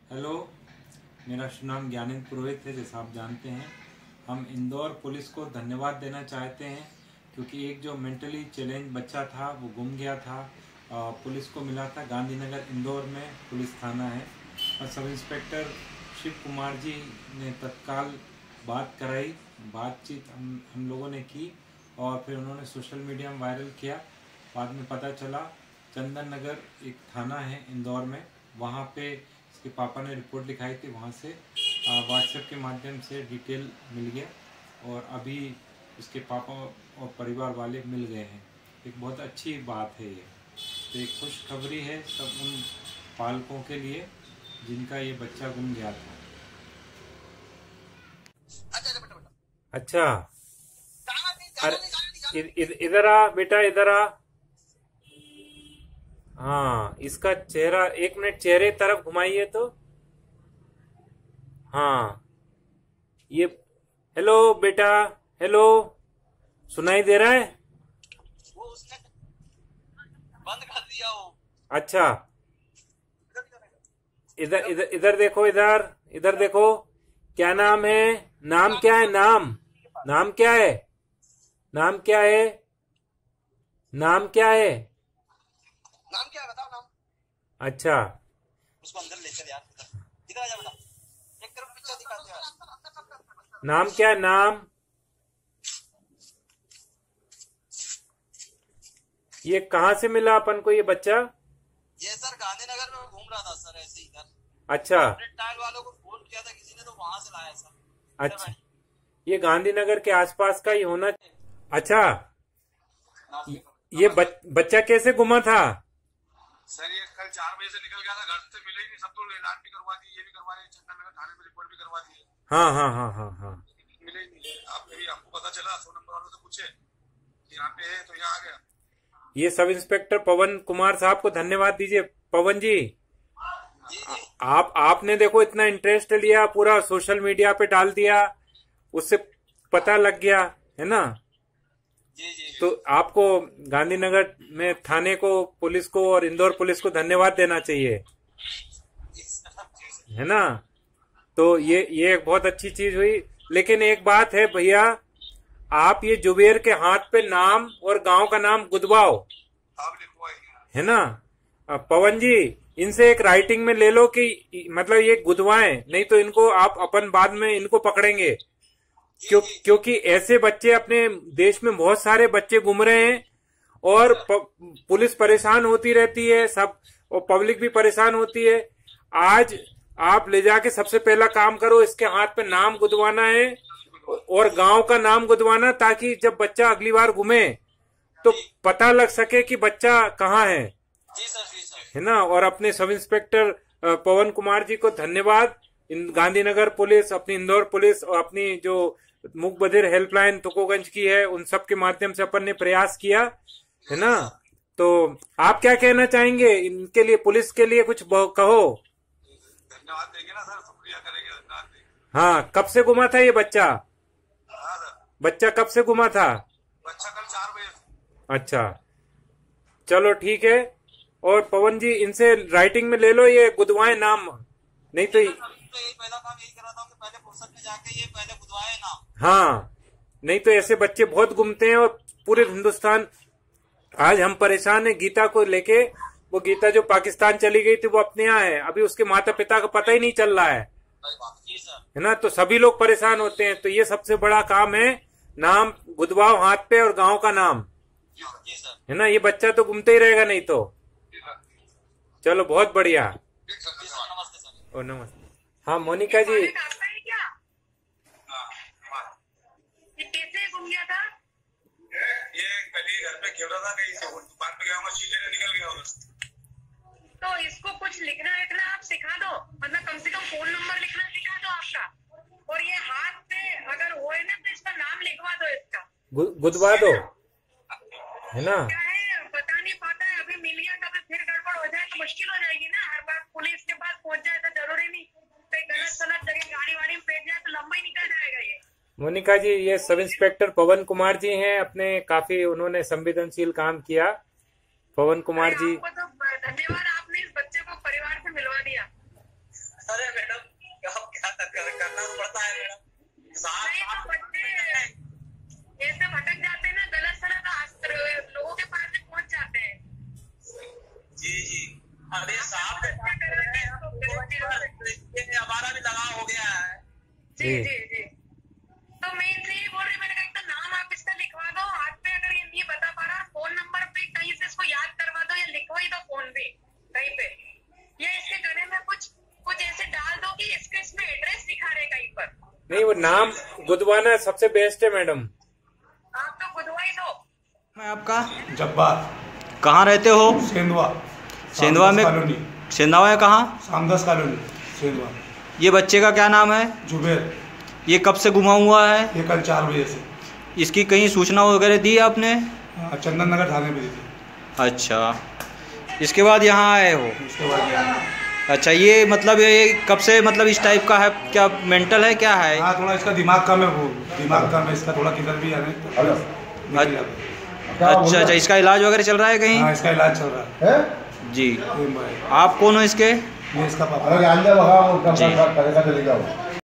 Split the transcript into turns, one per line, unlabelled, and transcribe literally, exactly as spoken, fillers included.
Hello, मेरा शुभ नाम ज्ञानेंद्र पुरोहित है। जैसा आप जानते हैं, हम इंदौर पुलिस को धन्यवाद देना चाहते हैं क्योंकि एक जो मेंटली चैलेंज बच्चा था वो गुम गया था। आ, पुलिस को मिला था। गांधीनगर इंदौर में पुलिस थाना है और सब इंस्पेक्टर शिव कुमार जी ने तत्काल बात कराई। बातचीत हम हम लोगों ने की और फिर उन्होंने सोशल मीडिया में वायरल किया। बाद में पता चला चंदन नगर एक थाना है इंदौर में, वहाँ पे इसके पापा ने रिपोर्ट लिखाई थी। वहाँ से व्हाट्सएप के माध्यम से डिटेल मिल गया और अभी इसके पापा और परिवार वाले मिल गए हैं। एक बहुत अच्छी बात है ये, तो एक खुशखबरी है सब उन पालकों के लिए जिनका ये बच्चा गुम गया था। अच्छा, अरे इधर आ बेटा, इधर आ। हाँ, इसका चेहरा एक मिनट चेहरे तरफ घुमाइए तो। हाँ, ये हेलो बेटा, हेलो, सुनाई दे रहा है?
वो उसने बंद कर दिया वो।
अच्छा, इधर इधर इधर देखो, इधर इधर देखो। क्या नाम है? नाम क्या है? नाम नाम क्या है? नाम क्या है? नाम क्या है?
नाम क्या है बताओ नाम।
अच्छा,
उसको अंदर ले चल यार, इधर आ जा बेटा, एक तरफ पिक्चर दिखाते हैं।
नाम क्या है? नाम ये कहाँ से मिला अपन को ये बच्चा?
ये सर गांधीनगर में घूम रहा था सर, ऐसे ही इधर।
अच्छा,
टाइल वालों को फोन किया था किसी ने, तो वहां से लाया सर।
अच्छा, ये गांधीनगर के आसपास का ही होना। अच्छा, ये बच, बच्चा कैसे गुमा था?
सर ये कल चार बजे से निकल गया था, घर से मिले ही नहीं। सब तो ऐलान भी करवा दी, ये भी करवा दी, चंदन नगर थाने में रिपोर्ट भी करवा दी।
हाँ हाँ हाँ हाँ हाँ,
मिले ही नहीं। आप भी आपको पता चला, सौ नंबर वालों से पूछे यहाँ पे है, तो यहाँ आ गया।
ये सब इंस्पेक्टर पवन कुमार साहब को धन्यवाद दीजिए। पवन जी, आप आपने देखो इतना इंटरेस्ट लिया, पूरा सोशल मीडिया पे डाल दिया, उससे पता लग गया है ना।
जी जी।
तो आपको गांधीनगर में थाने को, पुलिस को और इंदौर पुलिस को धन्यवाद देना चाहिए, है ना। तो ये ये एक बहुत अच्छी चीज हुई। लेकिन एक बात है भैया, आप ये जुबेर के हाथ पे नाम और गांव का नाम गुदवाओ, है ना। पवन जी, इनसे एक राइटिंग में ले लो कि मतलब ये गुदवाएं, नहीं तो इनको आप अपन बाद में इनको पकड़ेंगे। क्यों क्योंकि ऐसे बच्चे अपने देश में बहुत सारे बच्चे गुम रहे हैं और प, पुलिस परेशान होती रहती है, सब और पब्लिक भी परेशान होती है। आज आप ले जाके सबसे पहला काम करो, इसके हाथ पे नाम गुदवाना है और गांव का नाम गुदवाना, ताकि जब बच्चा अगली बार घूमे तो पता लग सके कि बच्चा कहाँ है,
जी सर, जी सर।
है ना। और अपने सब इंस्पेक्टर पवन कुमार जी को धन्यवाद। गांधीनगर पुलिस, अपनी इंदौर पुलिस और अपनी जो मूक बधिर हेल्पलाइन तुकोगंज की है, उन सब के माध्यम से अपन ने प्रयास किया, है ना। तो आप क्या कहना चाहेंगे इनके लिए, पुलिस के लिए कुछ कहो?
धन्यवाद देंगे ना सर, शुक्रिया करेंगे, धन्यवाद देंगे।
हाँ, कब से गुमा था ये बच्चा?
हाँ सर,
बच्चा कब से गुमा था?
बच्चा कल चार बजे।
अच्छा, चलो ठीक है। और पवन जी, इनसे राइटिंग में ले लो ये गुदवाए नाम, नहीं तो
तो यही पहला काम यही करा था कि पहले फुर्सत में जाके ये पहले गुदवाए नाम।
हाँ, नहीं तो ऐसे बच्चे बहुत घूमते हैं और पूरे हिंदुस्तान आज हम परेशान हैं गीता को लेके। वो गीता जो पाकिस्तान चली गई थी वो अपने यहाँ है, अभी उसके माता पिता का पता ही नहीं चल रहा है, है ना। तो सभी लोग परेशान होते हैं। तो ये सबसे बड़ा काम है, नाम गुदवाओ हाथ पे और गांव का नाम, है ना। ये बच्चा तो घूमते ही रहेगा नहीं तो। चलो, बहुत बढ़िया।
नमस्ते सर।
ओ नमस्ते। हाँ मोनिका जी,
ये कल ही घर पे खेल रहा था, कहीं से दुकान पे गया होगा, शीशे से निकल गया होगा।
तो इसको कुछ लिखना लिखना आप सिखा दो, मतलब कम से कम फोन नंबर लिखना सिखा दो आपका। और ये हाथ पे अगर होए ना तो इसका नाम लिखवा दो, इसका
गुदवा दो, है ना।
क्या है बता नहीं पाता है, अभी मिल गया कभी फिर गड़बड़ हो जाए तो मुश्किल हो जाएगी ना। हर बार पुलिस के पास पहुंच जाए तो जरूरी नहीं, कहीं गलत गलत जगह गाड़ी वाड़ी में बैठ जाए तो लंबा ही निकल जाएगा ये।
मोनिका जी, ये सब इंस्पेक्टर पवन कुमार जी हैं, अपने काफी उन्होंने संवेदनशील काम किया। पवन कुमार जी,
आपको तो धन्यवाद, आपने इस बच्चे को परिवार से मिलवा दिया।
अरे मैडम अब क्या कर, करना तो पड़ता है मैडम।
नहीं तो बच्चे ऐसे भटक जाते हैं ना, गलत सलत लोगों के पास भी पहुंच जाते हैं।
जी जी अरे साहब हमारा भी लगाव हो गया है।
जी जी जी तो मैं इनसे ये बोल रही, मैंने कहा तो नाम आप इसका लिखवा दो हाथ पे, अगर ये नहीं बता पा रहा फोन नंबर पे कहीं से इसको याद करवा दो या लिखवा ही दो फोन पे कहीं पे, या इसके गले में कुछ कुछ ऐसे डाल दो कि इसके इसमें एड्रेस दिखा रहे कहीं पर।
नहीं, वो नाम गुदवाना सबसे बेस्ट है मैडम।
आप तो गुदवा ही दो।
मैं आपका
जब्बार।
कहाँ रहते हो?
सेंधवा।
सेंधवा में
कॉलोनी।
सेंधवा में कहाँ?
सामदास कॉलोनी सेंधवा।
ये बच्चे का क्या नाम है?
जुबेर।
ये कब से गुमा हुआ है?
ये कल चार बजे से।
इसकी कहीं सूचना वगैरह दी आपने?
चंदन नगर थाने में दी थी।
अच्छा, इसके बाद यहाँ आए हो?
उसके बाद यहाँ।
अच्छा, ये मतलब ये कब से मतलब इस टाइप का है? क्या मेंटल है, क्या है?
हाँ, थोड़ा इसका दिमाग कम है, वो दिमाग कम है इसका, थोड़ा किधर भी है नहीं।
अच्छा अच्छा, इसका इलाज वगैरह चल रहा है कहीं?
हाँ, इसका इलाज चल रहा है।
जी। आप कौन हो इसके?
ये इसका पापा।
जी।